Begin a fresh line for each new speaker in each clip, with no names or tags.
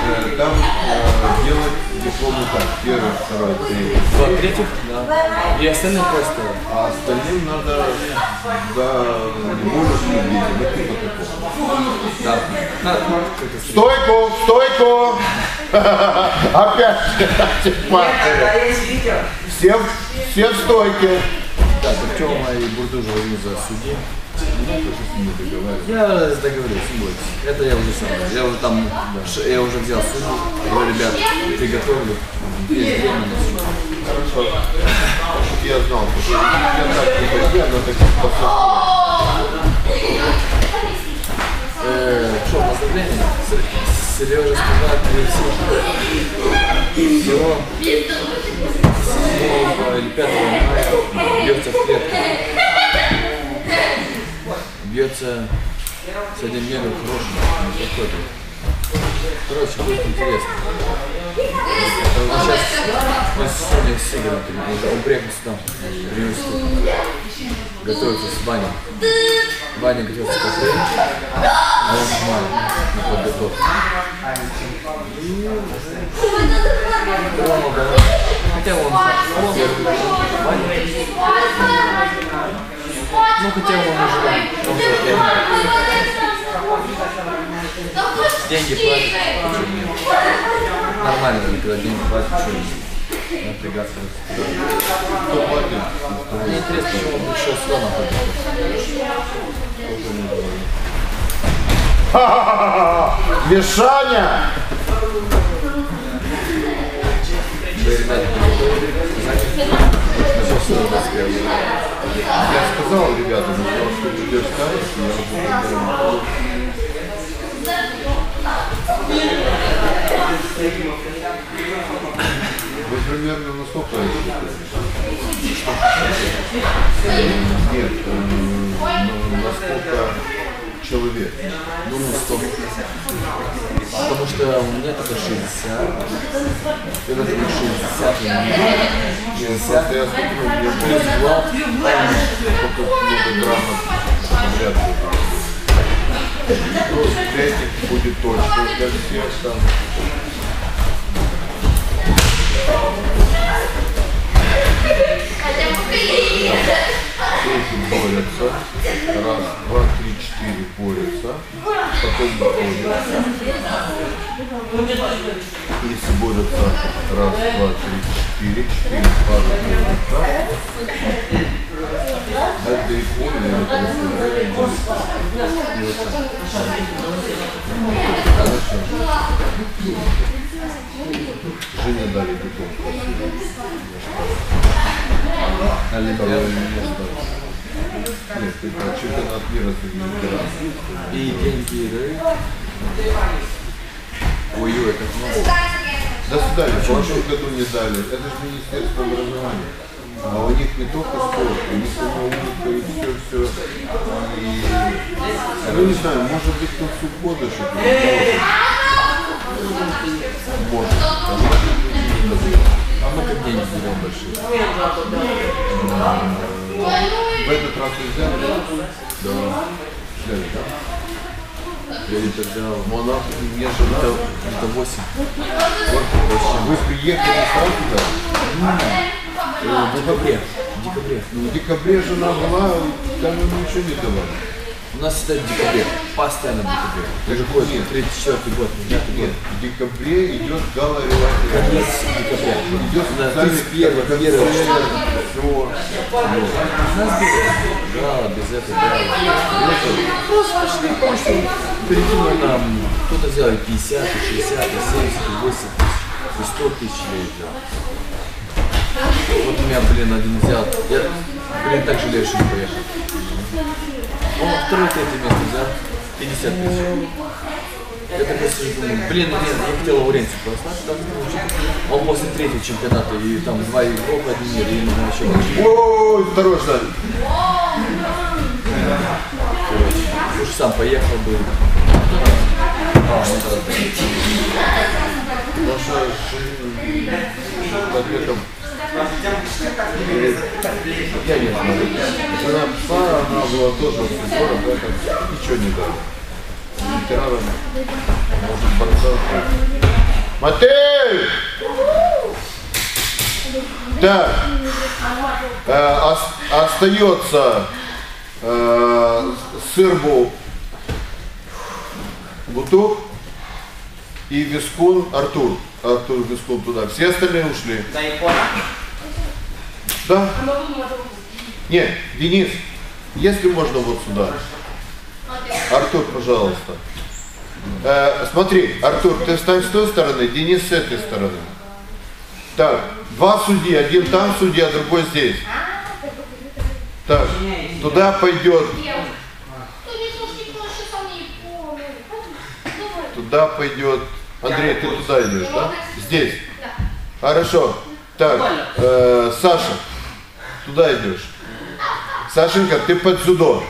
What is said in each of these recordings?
Там делать дипломы так, первый, второй, третий.
Два третьих, да. И остальные просто.
А остальным надо, да, не можешь любить, ну типа такого.
Да.
Стойку, стойку! Опять все в стойке.
Так, Артема и Бурдужева за судьи. Я договорился, не бойтесь. Это я уже сам. Я уже там, я уже взял судью. Говорю, ребят, приготовлю. Есть время на суд.
Хорошо. Я знал, что я так не пойду, но таких
Что, поздравления? Сережа сказал, всего 7 или 5 мая бьется в клетку. Бьется с одним негром хорошим, не подходит. Короче, будет интересно. Сейчас мы сегодня с Игорем, он приехал сюда, в университет, готовится с Ваней. Ваня готовится к кофе, а он с Ваней на подготовку. Хотя он первый, Ваня. Ну хотя он уже деньги платят. Нормально, когда деньги платят, что напрягаться.
Кто платит?
Мне интересно, почему он пришел сюда на подготовку.
Мишаня! Я сказал ребятам, что ты идешь ставить, я Вы примерно на сколько рассчитываете? Нет, на сколько человек?
Ну, на 100. Потому что у меня только 60. Это только 60. 60.
Я смотрю, мне плюс Влад, сколько много граммов вряд ли. Ну, третий будет точно для всех там. Эти борются. Раз, два, три, четыре борются. Потом борются. Если борются раз, два, три, четыре пары борются. Это и поле, это хорошо. Жене дали диплом. Олимпиада место. Нет, это чемпионат мира среди ветеранов.
И деньги дают? Ой-ой, как много.
До свидания. В прошлом году не дали. Это же Министерство образования. А у них не только спорт, у них наука и все. И... Ну не знаю, может быть к концу года что-то может.
А мы как деньги берем большие.
В этот раз вы взяли?
Да.
Взяли, да?
Я это взял.
Монах, мне жена.
Это 8.
Вы приехали сразу, да?
В декабре.
Ну, в декабре жена была, там ему ничего не давали.
У нас всегда в декабре. Постоянно в декабре. Уже ходит 34-й год.
Нет, в декабре идет гала-релакс.
Конец декабря.
Идет
на 31
все.
У нас гала, без этого гала. Просто пошли, просто перекинули нам. Кто-то взял и 50, и 60, и 70, и 80, и 100 тысяч лет. Вот у меня, блин, один взял. Я, блин, так жалею, что не поехал. Он второй, третий место взял. 50 тысяч. Я такой сижу, думаю, блин, нет, я хотел Лауренцию просто. Он после третьего чемпионата, и там 2 Европы, 1 мир, и не знаю, еще больше.
Ой, осторожно.
Короче, уж сам поехал бы.
Наша ответом. Я не знаю. Она пара, она была тоже в этом ничего не дала. Ветеранам, может, бороться. Матей! Так, остается Сырбу Бутук и Вискун Артур. Артур Вискун туда. Все остальные ушли. Да? Нет, Денис, если можно вот сюда. Артур, пожалуйста. Смотри, Артур, ты встань с той стороны, Денис с этой стороны. Так, два судьи, один там судья, другой здесь. Так, туда пойдет. Туда пойдет. Андрей, ты туда идешь, да? Здесь. Хорошо. Так, Саша, туда идешь. Сашенька, ты под дзюдо.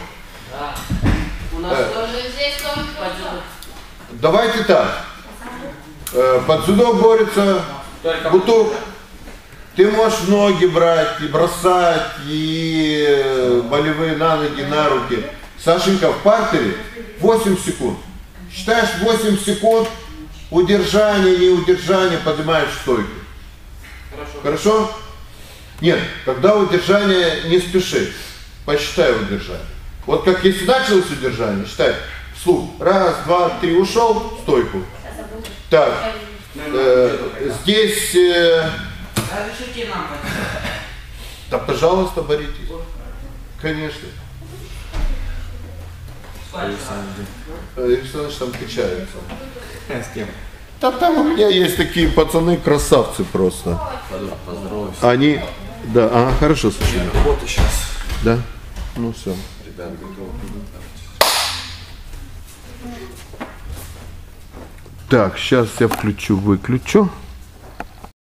Давайте так. Под дзюдо борется Бутук. Ты можешь ноги брать, и бросать, и болевые на ноги, на руки. Сашенька, в партере 8 секунд. Считаешь 8 секунд, удержание, не удержание, поднимаешь стойку. Хорошо? Нет, когда удержание, не спеши. Посчитай удержание. Вот как если началось удержание, считай. Вслух. Раз, два, три, ушел, стойку. Так, здесь... Да, пожалуйста, боритесь. Конечно. Александр там качается.
С кем?
Да там у меня есть такие пацаны, красавцы просто.
Поздоровайся.
Они... Да, ага, хорошо, слушай.
Вот и сейчас.
Да? Ну все.
Ребята, готовы.
Так, сейчас я включу, выключу.